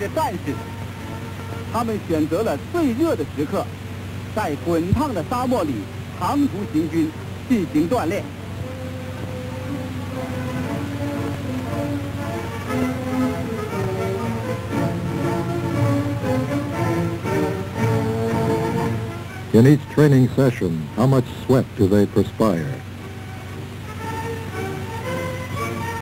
些战士，他们选择了最热的时刻，在滚烫的沙漠里长途行军，进行锻炼。 In each training session, how much sweat do they perspire?